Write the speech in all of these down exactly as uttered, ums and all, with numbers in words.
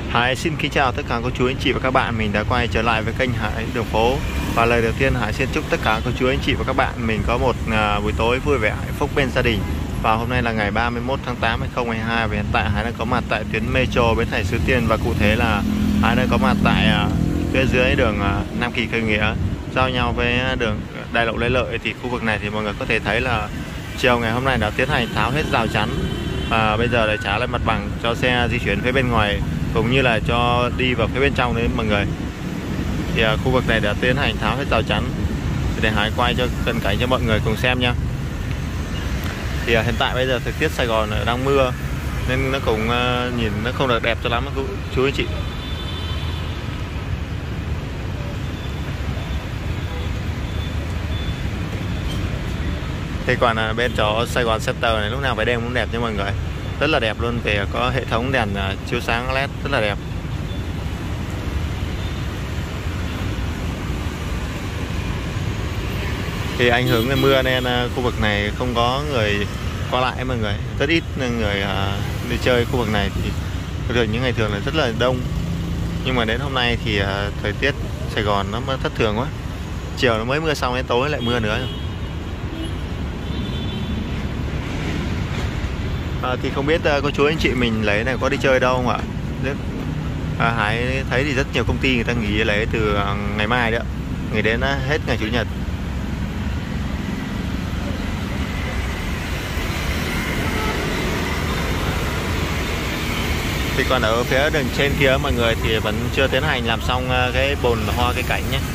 Hải xin kính chào tất cả cô chú anh chị và các bạn. Mình đã quay trở lại với kênh Hải Đường Phố. Và lời đầu tiên Hải xin chúc tất cả cô chú anh chị và các bạn mình có một uh, buổi tối vui vẻ, hạnh phúc bên gia đình. Và hôm nay là ngày ba mươi mốt tháng tám hai nghìn không trăm hai mươi hai. Và hiện tại Hải đang có mặt tại tuyến metro Bến Thành Suối Tiên. Và cụ thể là Hải đang có mặt tại uh, phía dưới đường uh, Nam Kỳ Khởi Nghĩa, giao nhau với đường Đại Lộ Lê Lợi. Thì khu vực này thì mọi người có thể thấy là chiều ngày hôm nay đã tiến hành tháo hết rào chắn. Và bây giờ lại trả lại mặt bằng cho xe di chuyển phía bên ngoài, cũng như là cho đi vào phía bên trong đấy mọi người. Thì uh, khu vực này đã tiến hành tháo hết rào chắn. Thì để Hải quay cho cận cảnh cho mọi người cùng xem nha. Thì uh, hiện tại bây giờ thời tiết Sài Gòn đang mưa nên nó cũng uh, nhìn nó không được đẹp cho lắm cô chú anh chị. Thì còn uh, bên chỗ Sài Gòn Center này lúc nào phải đêm cũng đẹp nha mọi người, rất là đẹp luôn. Về có hệ thống đèn uh, chiếu sáng led rất là đẹp. Thì ảnh hưởng của mưa nên uh, khu vực này không có người qua lại mọi người, rất ít người uh, đi chơi khu vực này. Thì thường những ngày thường là rất là đông, nhưng mà đến hôm nay thì uh, thời tiết Sài Gòn nó thất thường quá, chiều nó mới mưa xong đến tối lại mưa nữa rồi. À, thì không biết uh, cô chú anh chị mình lấy này có đi chơi đâu không ạ? Rất, à, Hải thấy thì rất nhiều công ty người ta nghỉ lấy từ uh, ngày mai đó, nghỉ đến uh, hết ngày Chủ nhật. Thì còn ở phía đường trên kia mọi người thì vẫn chưa tiến hành làm xong uh, cái bồn hoa cây cảnh nhé.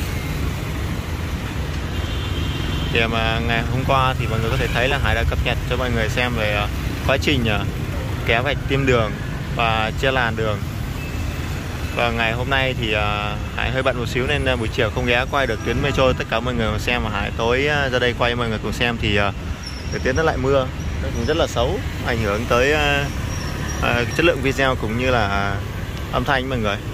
Thì mà ngày hôm qua thì mọi người có thể thấy là Hải đã cập nhật cho mọi người xem về uh, quá trình uh, kéo vạch tiêm đường và chia làn đường. Và ngày hôm nay thì uh, Hải hơi bận một xíu nên uh, buổi chiều không ghé quay được tuyến metro tất cả mọi người cùng xem, mà Hải tối uh, ra đây quay cho mọi người cùng xem thì uh, thời tiết nó lại mưa, nó cũng rất là xấu, ảnh hưởng tới uh, uh, chất lượng video cũng như là uh, âm thanh mọi người.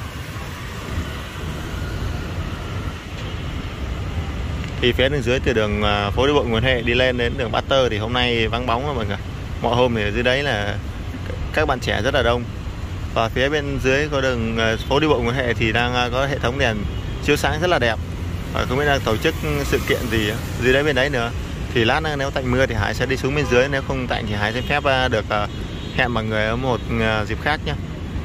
Thì phía đường dưới từ đường uh, phố đi bộ Nguyễn Huệ đi lên đến đường Bát Tơ thì hôm nay vắng bóng rồi mọi người. Mọi hôm thì ở dưới đấy là các bạn trẻ rất là đông. Và phía bên dưới có đường uh, phố đi bộ Nguyễn Huệ thì đang uh, có hệ thống đèn chiếu sáng rất là đẹp. Và không biết đang tổ chức sự kiện gì dưới đấy bên đấy nữa. Thì lát nữa nếu tạnh mưa thì Hải sẽ đi xuống bên dưới, nếu không tạnh thì Hải sẽ phép uh, được uh, hẹn mọi người ở một uh, dịp khác nhé.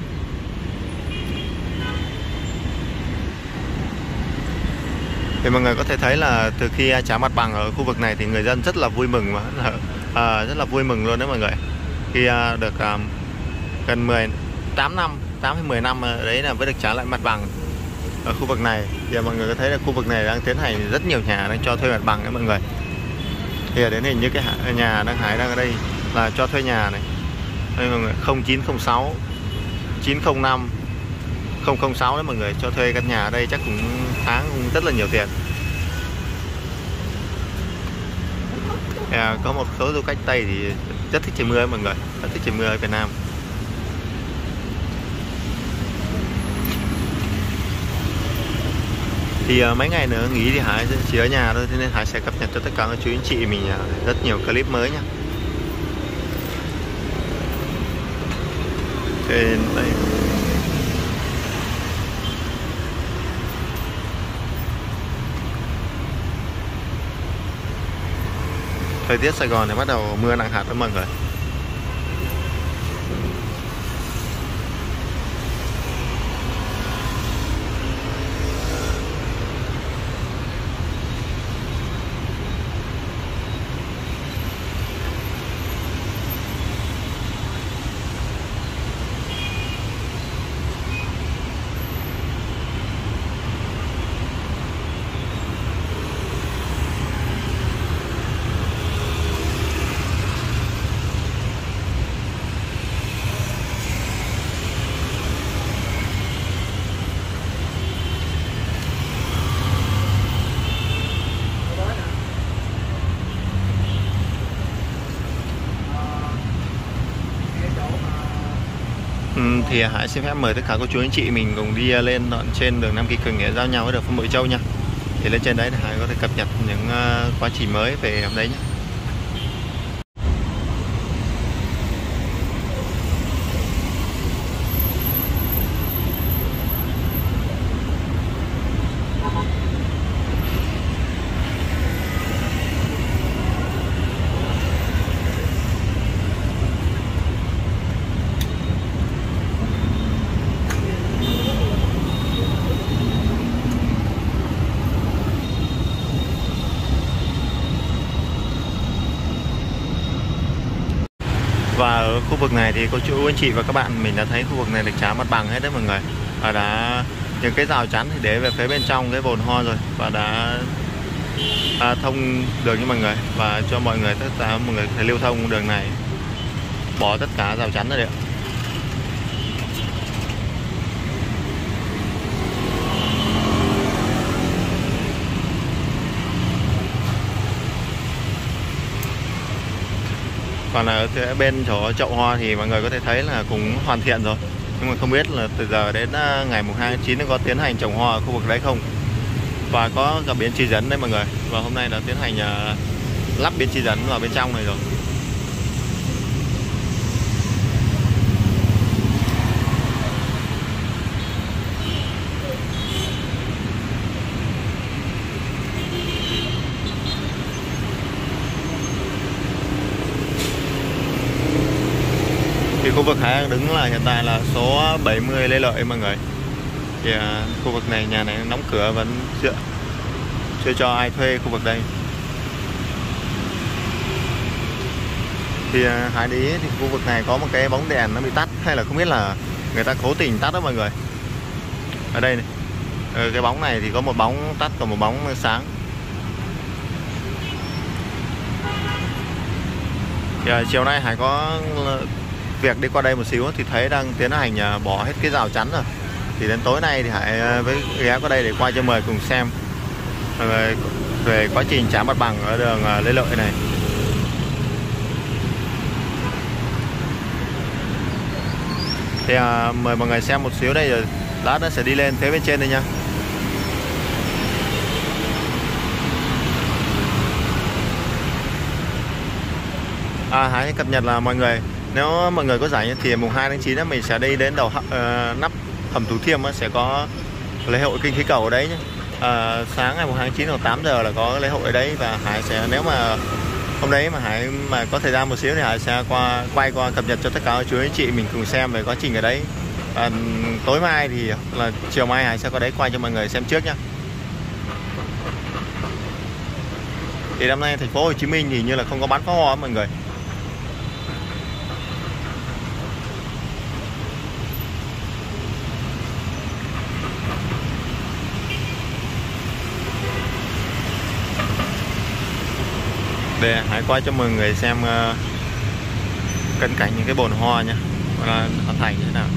Thì mọi người có thể thấy là từ khi trả mặt bằng ở khu vực này thì người dân rất là vui mừng, mà à, rất là vui mừng luôn đấy mọi người. Khi à, được à, gần mười tám năm, tám hay mười năm đấy là mới được trả lại mặt bằng ở khu vực này. Thì mọi người có thấy là khu vực này đang tiến hành rất nhiều nhà đang cho thuê mặt bằng đấy mọi người. Thì ở đến hình như cái nhà đang Hải đang ở đây là cho thuê nhà này. Đây mọi người, không chín không sáu chín không năm không không sáu đấy mọi người, cho thuê căn nhà ở đây chắc cũng tháng cũng rất là nhiều tiền. À, có một số du khách Tây thì rất thích trời mưa ấy mọi người, rất thích trời mưa ở Việt Nam. Thì uh, mấy ngày nữa nghỉ thì Hải chỉ ở nhà thôi, thế nên Hải sẽ cập nhật cho tất cả các chú anh chị mình uh, rất nhiều clip mới nha. Trên đây thời tiết Sài Gòn thì bắt đầu mưa nặng hạt đó mọi người. Thì Hải xin phép mời tất cả cô chú anh chị mình cùng đi lên đoạn trên đường Nam Kỳ Khởi Nghĩa giao nhau với đường Phong Bội Châu nha. Thì lên trên đấy thì Hải có thể cập nhật những uh, quá trình mới về hôm đấy nhé. Và ở khu vực này thì cô chú anh chị và các bạn mình đã thấy khu vực này được trá mặt bằng hết đấy mọi người, và đã những cái rào chắn thì để về phía bên trong cái bồn hoa rồi, và đã à, thông đường cho mọi người và cho mọi người tất cả mọi người thể lưu thông đường này, bỏ tất cả rào chắn ra đấy. Còn ở phía bên chỗ chậu hoa thì mọi người có thể thấy là cũng hoàn thiện rồi, nhưng mà không biết là từ giờ đến ngày mùng hai tháng chín nó có tiến hành trồng hoa ở khu vực đấy không, và có cả biến chỉ dẫn đấy mọi người. Và hôm nay đã tiến hành uh, lắp biến chỉ dẫn vào bên trong này rồi. Thì khu vực Hải đang đứng là hiện tại là số bảy mươi Lê Lợi mọi người. Thì uh, khu vực này nhà này đóng cửa vẫn chưa, chưa cho ai thuê khu vực đây. Thì uh, Hải để ý thì khu vực này có một cái bóng đèn nó bị tắt, hay là không biết là người ta cố tình tắt đó mọi người. Ở đây này, ở cái bóng này thì có một bóng tắt còn một bóng sáng. Thì uh, chiều nay Hải có việc đi qua đây một xíu thì thấy đang tiến hành bỏ hết cái rào chắn rồi. Thì đến tối nay thì Hải với ghé qua đây để quay cho mời cùng xem về, về quá trình trả mặt bằng ở đường Lê Lợi này. Thì à, mời mọi người xem một xíu đây, rồi lát nó sẽ đi lên phía bên trên đây nha. À, Hải cập nhật là mọi người, nếu mọi người có rảnh thì mùng hai tháng chín mình sẽ đi đến đầu uh, nắp hầm Thủ Thiêm, sẽ có lễ hội kinh khí cầu ở đấy nhé. Uh, sáng ngày mùng hai tháng chín vào tám giờ là có lễ hội ở đấy, và Hải sẽ, nếu mà hôm đấy mà Hải mà có thời gian một xíu thì Hải sẽ qua quay qua cập nhật cho tất cả các chú anh chị mình cùng xem về quá trình ở đấy. Uh, tối mai thì là chiều mai Hải sẽ có đấy quay cho mọi người xem trước nhé. Thì năm nay thành phố Hồ Chí Minh thì như là không có bắn pháo hoa mọi người. Để Hải quay cho mọi người xem uh, cận cảnh những cái bồn hoa nha, là hoàn thành như thế nào.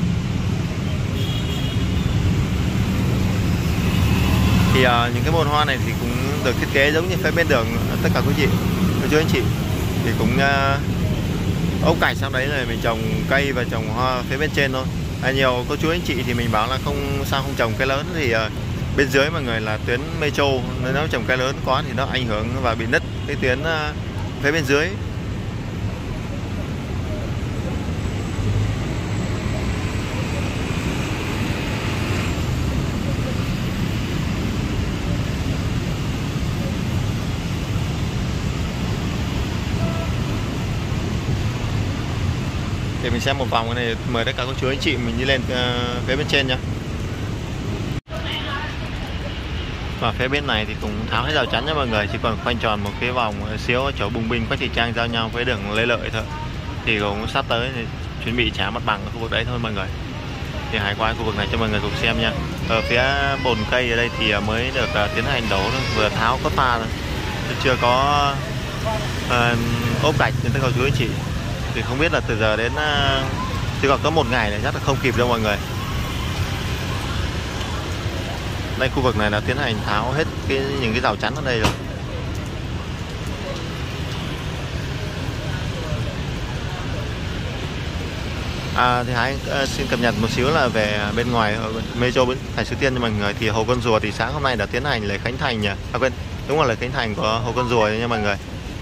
Thì uh, những cái bồn hoa này thì cũng được thiết kế giống như phía bên đường tất cả quý chị, cô chú anh chị, thì cũng uh, ốp gạch sang đấy rồi mình trồng cây và trồng hoa phía bên trên thôi. À, nhiều cô chú anh chị thì mình bảo là không sao không trồng cây lớn, thì uh, bên dưới mọi người là tuyến metro, nếu trồng cây lớn quá thì nó ảnh hưởng và bị nứt cái tuyến uh, phía bên dưới. Để mình xem một vòng cái này, mời tất cả các chú anh chị mình đi lên uh, phía bên trên nha. Và phía bên này thì cũng tháo hết rào chắn nha mọi người, chỉ còn khoanh tròn một cái vòng xíu ở chỗ Bùng Binh Quách Thị Trang giao nhau với đường Lê Lợi thôi. Thì cũng sắp tới thì chuẩn bị trả mặt bằng ở khu vực đấy thôi mọi người. Thì Hải qua khu vực này cho mọi người cùng xem nha. Ở phía bồn cây ở đây thì mới được uh, tiến hành đổ thôi, vừa tháo cốt pha thôi, chưa có uh, ốp gạch nên tất cả chú anh chị. Thì không biết là từ giờ đến uh, chỉ còn có một ngày này chắc là không kịp đâu mọi người. Đây khu vực này là tiến hành tháo hết cái những cái rào chắn ở đây rồi. À, thì Hải uh, xin cập nhật một xíu là về bên ngoài metro Thành Suối Tiên cho mọi người. Thì Hồ Con Rùa thì sáng hôm nay đã tiến hành lễ khánh thành nhỉ? À quên, đúng là lễ khánh thành của Hồ Con Rùa nha mọi người.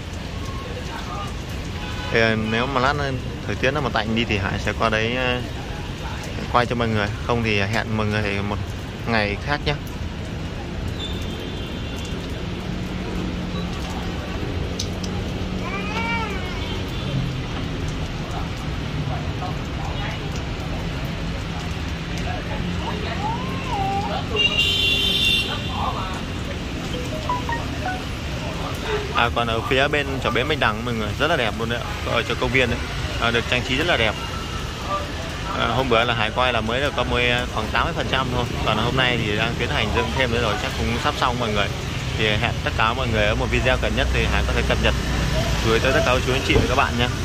Thì nếu mà lát thời tiết nó mà tạnh đi thì Hải sẽ qua đấy uh, quay cho mọi người, không thì hẹn mọi người một ngày khác nhé. À, còn ở phía bên chỗ bến Bạch Đằng mọi người rất là đẹp luôn đấy, ở chỗ công viên đấy. à, được trang trí rất là đẹp. À, hôm bữa là Hải quay là mới được có mới khoảng tám mươi phần trăm thôi, còn hôm nay thì đang tiến hành dựng thêm nữa rồi, chắc cũng sắp xong mọi người. Thì hẹn tất cả mọi người ở một video gần nhất thì Hải có thể cập nhật gửi tới tất cả các chú anh chị và các bạn nhé.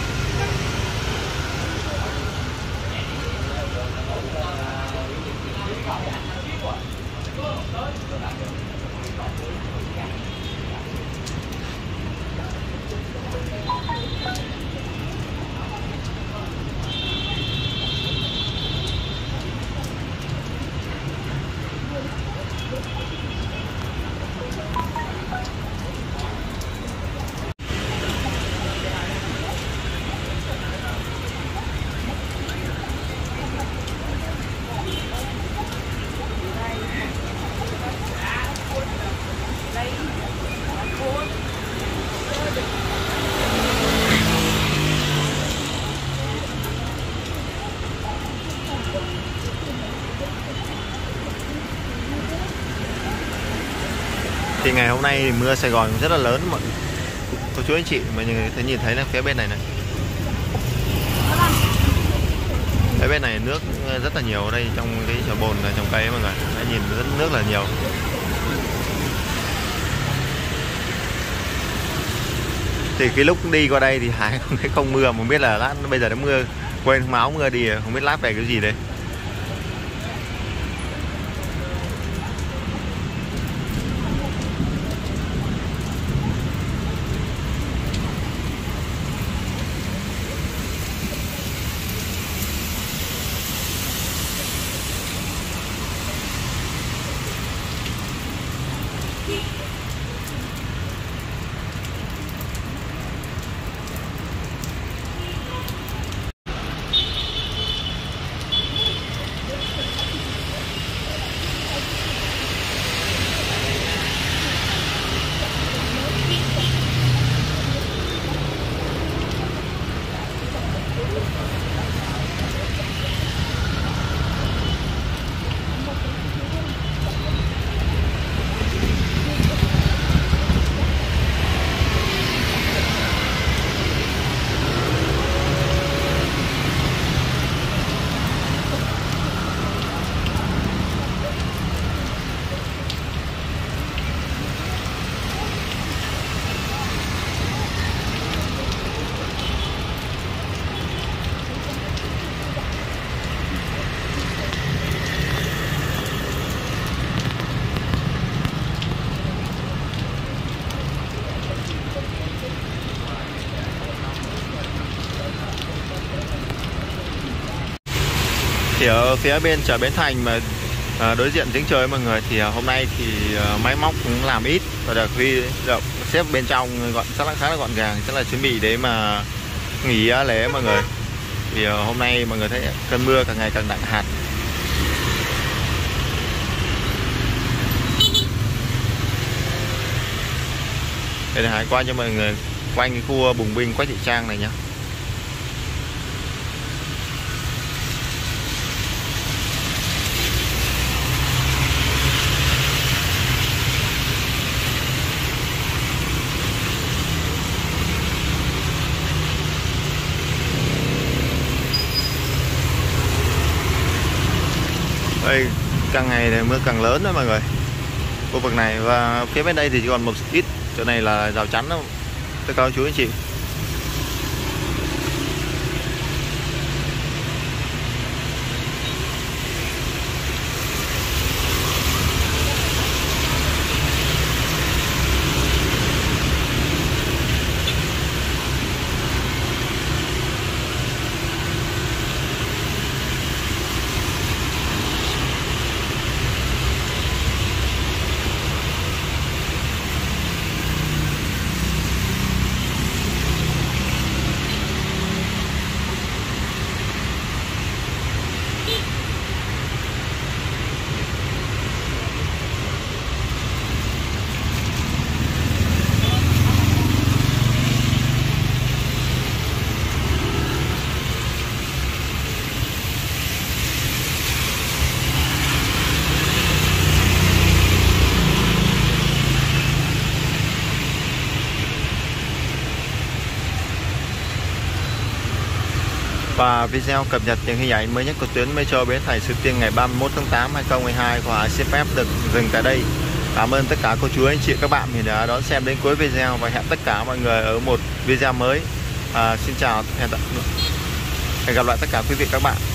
Thì ngày hôm nay thì mưa Sài Gòn rất là lớn mọi cô chú anh chị, mà như thấy nhìn thấy là phía bên này này, phía bên này nước rất là nhiều ở đây, trong cái chợ bồn này trồng cây mọi người, đã nhìn rất nước là nhiều. Thì cái lúc đi qua đây thì Hải không thấy không mưa, mà biết là lát bây giờ nó mưa, quên không áo mưa đi, không biết lát về cái gì đây. Thì ở phía bên chợ Bến Thành mà à, đối diện giếng trời mọi người, thì à, hôm nay thì à, máy móc cũng làm ít và được huy động xếp bên trong gọn rất là khá là gọn gàng, rất là chuẩn bị để mà nghỉ á, lễ mọi người. Thì à, hôm nay mọi người thấy cơn mưa càng ngày càng nặng hạt. Đây là Hải qua cho mọi người quanh cái khu Bùng Binh Quách Thị Trang này nhé. Đây, càng ngày thì mưa càng lớn đó mọi người, khu vực này. Và phía bên đây thì chỉ còn một ít, chỗ này là rào chắn đâu tất cả các chú anh chị. và video cập nhật những hình ảnh mới nhất của tuyến Metro Bến Thành Suối Tiên ngày ba mươi mốt tháng tám hai nghìn không trăm mười hai của xin phép được dừng tại đây. Cảm ơn tất cả cô chú anh chị các bạn mình đã đón xem đến cuối video và hẹn tất cả mọi người ở một video mới. À, xin chào, hẹn, hẹn gặp lại tất cả quý vị các bạn.